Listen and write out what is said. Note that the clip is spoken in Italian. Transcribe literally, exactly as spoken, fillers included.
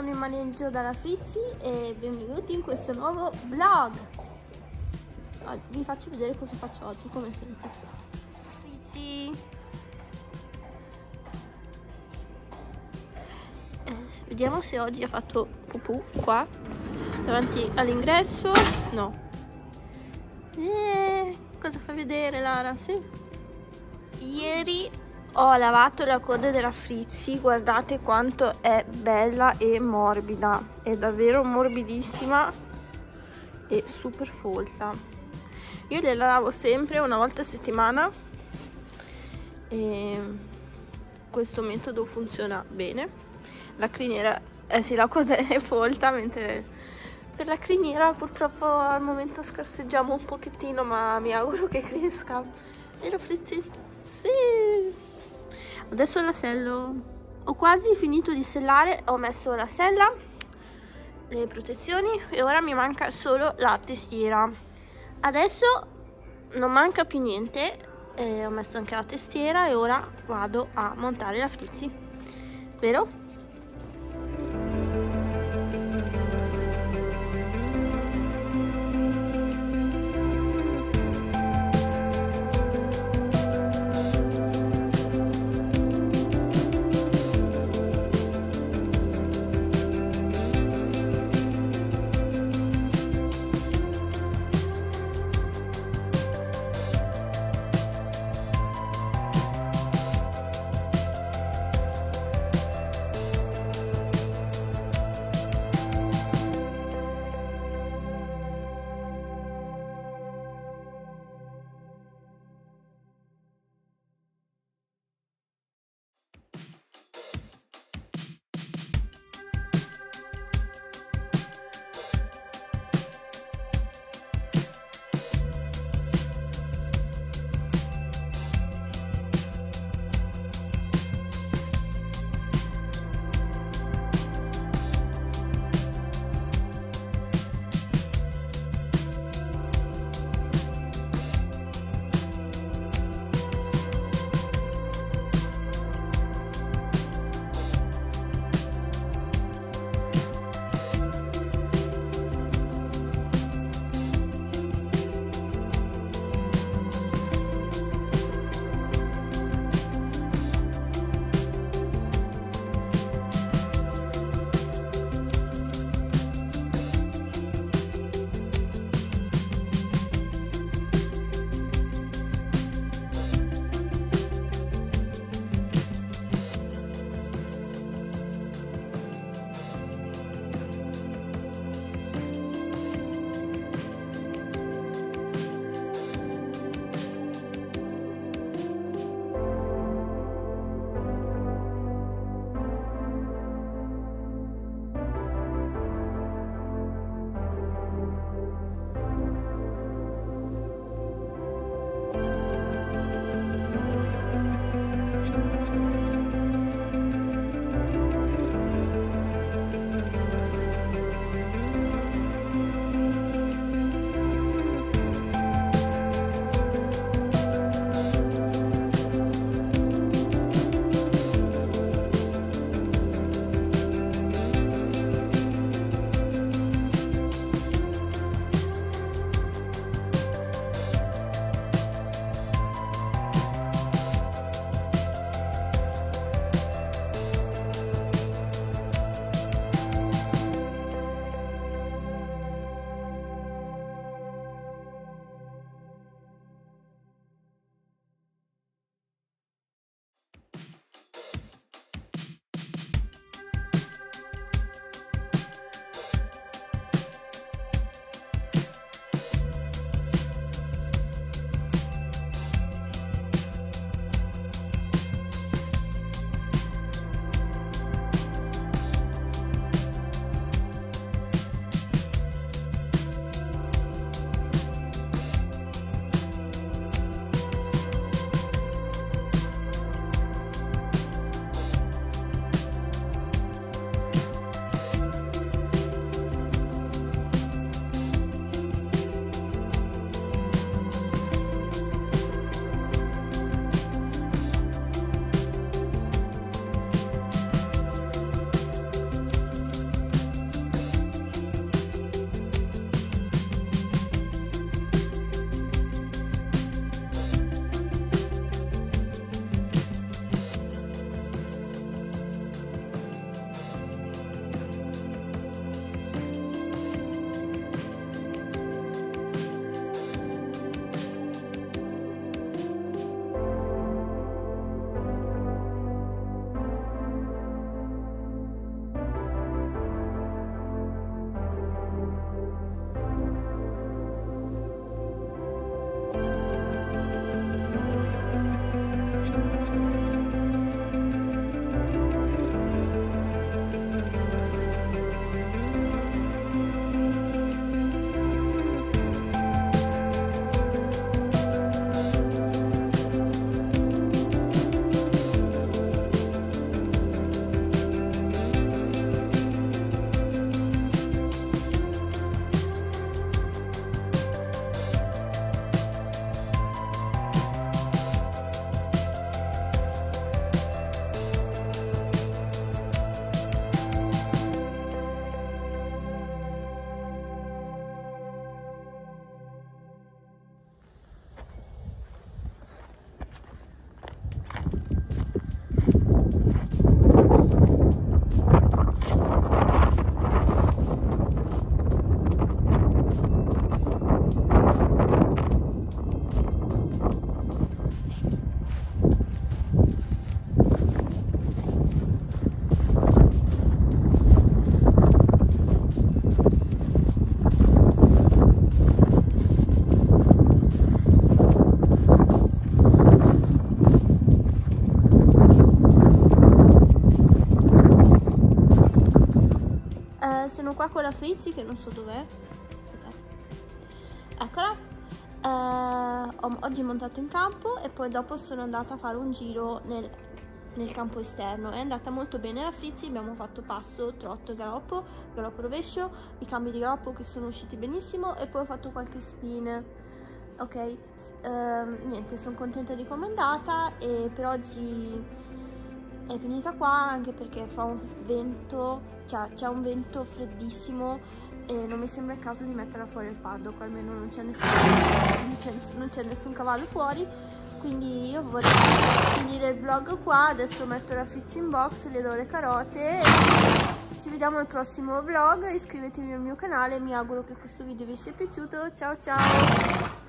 in maneggio dalla Frizzi e benvenuti in questo nuovo vlog. Oggi vi faccio vedere cosa faccio oggi, come sempre. Frizzi, eh, vediamo se oggi ha fatto pupù qua davanti all'ingresso. No. Eh, cosa fa vedere Lara? Sì. Ieri ho lavato la coda della Frizzi, guardate quanto è bella e morbida, è davvero morbidissima e super folta. Io le lavo sempre una volta a settimana e questo metodo funziona bene. La criniera, eh sì, la coda è folta, mentre per la criniera purtroppo al momento scarseggiamo un pochettino, ma mi auguro che cresca. E la Frizzi? Sì! Adesso la sello. Ho quasi finito di sellare, ho messo la sella, le protezioni e ora mi manca solo la testiera. Adesso non manca più niente, eh, ho messo anche la testiera e ora vado a montare la Frizzi, vero? Sono qua con la Frizzi che non so dov'è. Eccola. Eh, ho oggi montato in campo e poi dopo sono andata a fare un giro nel, nel campo esterno. È andata molto bene la Frizzi, abbiamo fatto passo, trotto e galoppo, galoppo rovescio, i cambi di galoppo che sono usciti benissimo e poi ho fatto qualche spin. Ok, eh, niente, sono contenta di come è andata e per oggi è finita qua, anche perché fa un vento, cioè c'è un vento freddissimo e non mi sembra il caso di metterla fuori il paddock, almeno non c'è nessun, non c'è nessun cavallo fuori, quindi io vorrei finire il vlog qua. Adesso metto la Frizzi in box, le do le carote e ci vediamo al prossimo vlog. Iscrivetevi al mio canale, mi auguro che questo video vi sia piaciuto. Ciao ciao!